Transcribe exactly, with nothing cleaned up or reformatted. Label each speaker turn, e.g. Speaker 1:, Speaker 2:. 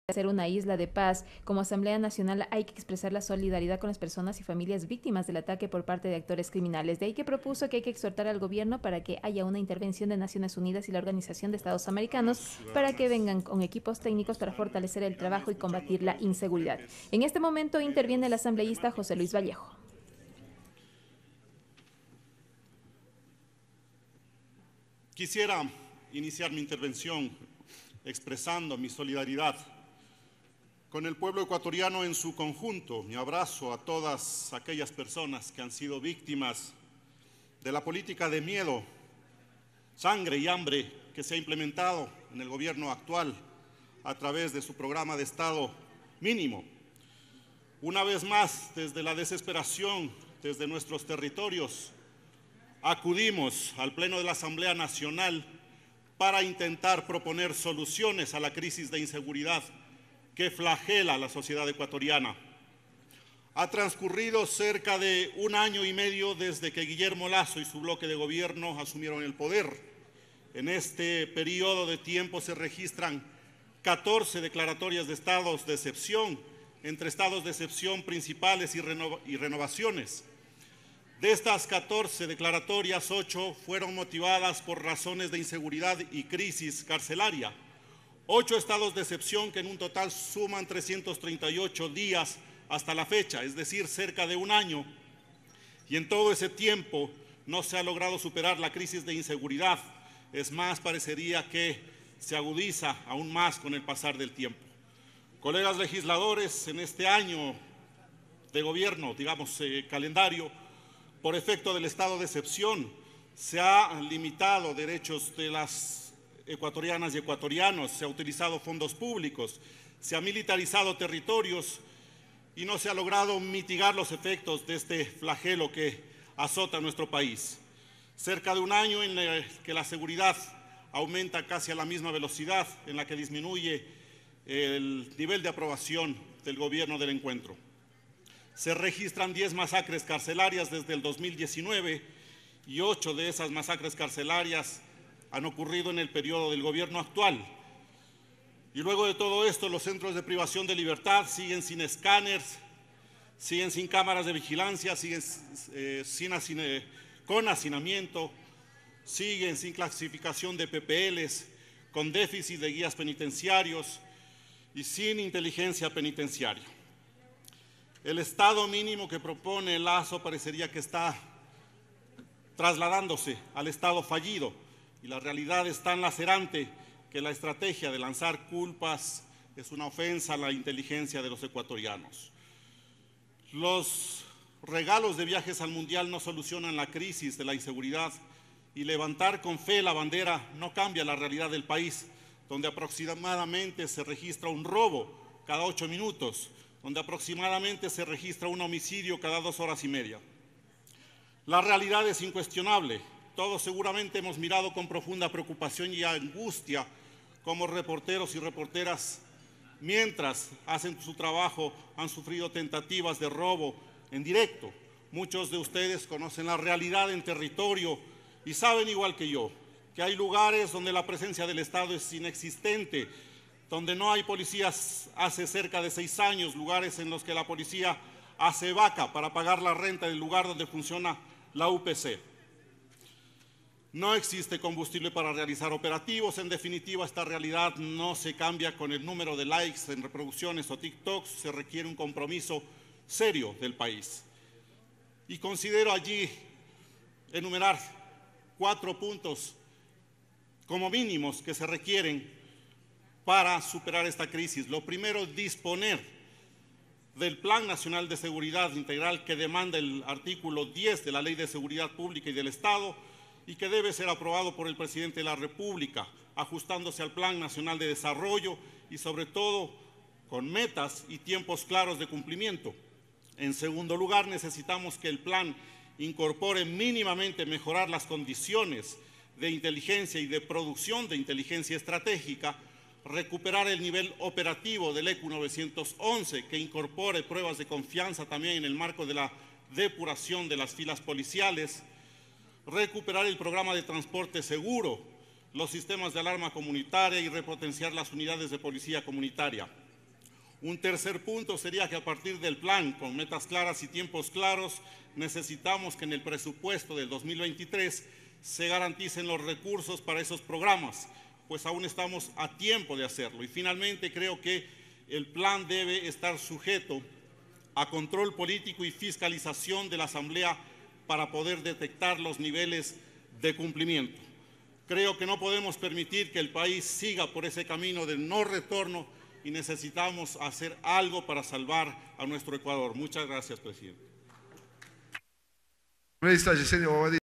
Speaker 1: ser una isla de paz. Como Asamblea Nacional hay que expresar la solidaridad con las personas y familias víctimas del ataque por parte de actores criminales. De ahí que propuso que hay que exhortar al gobierno para que haya una intervención de Naciones Unidas y la Organización de Estados Americanos para que vengan con equipos técnicos para fortalecer el trabajo y combatir la inseguridad. En este momento interviene el asambleísta José Luis Vallejo.
Speaker 2: Quisiera iniciar mi intervención expresando mi solidaridad con el pueblo ecuatoriano en su conjunto. Mi abrazo a todas aquellas personas que han sido víctimas de la política de miedo, sangre y hambre que se ha implementado en el gobierno actual a través de su programa de Estado mínimo. Una vez más, desde la desesperación, desde nuestros territorios, acudimos al Pleno de la Asamblea Nacional para intentar proponer soluciones a la crisis de inseguridad que flagela a la sociedad ecuatoriana. Ha transcurrido cerca de un año y medio desde que Guillermo Lasso y su bloque de gobierno asumieron el poder. En este periodo de tiempo se registran catorce declaratorias de estados de excepción, entre estados de excepción principales y, reno y renovaciones. De estas catorce declaratorias, ocho fueron motivadas por razones de inseguridad y crisis carcelaria. Ocho estados de excepción que en un total suman trescientos treinta y ocho días hasta la fecha, es decir, cerca de un año. Y en todo ese tiempo no se ha logrado superar la crisis de inseguridad. Es más, parecería que se agudiza aún más con el pasar del tiempo. Colegas legisladores, en este año de gobierno, digamos, eh, calendario, por efecto del estado de excepción, se ha limitado derechos de las ecuatorianas y ecuatorianos, se ha utilizado fondos públicos, se ha militarizado territorios y no se ha logrado mitigar los efectos de este flagelo que azota nuestro país. Cerca de un año en el que la seguridad aumenta casi a la misma velocidad en la que disminuye el nivel de aprobación del gobierno del encuentro. Se registran diez masacres carcelarias desde el dos mil diecinueve y ocho de esas masacres carcelarias han ocurrido en el periodo del gobierno actual. Y luego de todo esto, los centros de privación de libertad siguen sin escáneres, siguen sin cámaras de vigilancia, siguen eh, sin hacine, con hacinamiento, siguen sin clasificación de P P Ls, con déficit de guías penitenciarios y sin inteligencia penitenciaria. El estado mínimo que propone Lasso parecería que está trasladándose al estado fallido, y la realidad es tan lacerante que la estrategia de lanzar culpas es una ofensa a la inteligencia de los ecuatorianos. Los regalos de viajes al mundial no solucionan la crisis de la inseguridad y levantar con fe la bandera no cambia la realidad del país, donde aproximadamente se registra un robo cada ocho minutos, donde aproximadamente se registra un homicidio cada dos horas y media. La realidad es incuestionable. Todos seguramente hemos mirado con profunda preocupación y angustia como reporteros y reporteras, mientras hacen su trabajo, han sufrido tentativas de robo en directo. Muchos de ustedes conocen la realidad en territorio y saben igual que yo que hay lugares donde la presencia del Estado es inexistente, donde no hay policías hace cerca de seis años, lugares en los que la policía hace vaca para pagar la renta del lugar donde funciona la U P C. No existe combustible para realizar operativos. En definitiva, esta realidad no se cambia con el número de likes en reproducciones o TikToks. Se requiere un compromiso serio del país. Y considero allí enumerar cuatro puntos como mínimos que se requieren para superar esta crisis. Lo primero, disponer del Plan Nacional de Seguridad Integral que demanda el artículo diez de la Ley de Seguridad Pública y del Estado, y que debe ser aprobado por el presidente de la República, ajustándose al Plan Nacional de Desarrollo y sobre todo con metas y tiempos claros de cumplimiento. En segundo lugar, necesitamos que el plan incorpore mínimamente mejorar las condiciones de inteligencia y de producción de inteligencia estratégica, recuperar el nivel operativo del E Q novecientos once, que incorpore pruebas de confianza también en el marco de la depuración de las filas policiales, recuperar el programa de transporte seguro, los sistemas de alarma comunitaria y repotenciar las unidades de policía comunitaria. Un tercer punto sería que a partir del plan, con metas claras y tiempos claros, necesitamos que en el presupuesto del dos mil veintitrés se garanticen los recursos para esos programas, pues aún estamos a tiempo de hacerlo. Y finalmente creo que el plan debe estar sujeto a control político y fiscalización de la Asamblea para poder detectar los niveles de cumplimiento. Creo que no podemos permitir que el país siga por ese camino de no retorno y necesitamos hacer algo para salvar a nuestro Ecuador. Muchas gracias, presidente.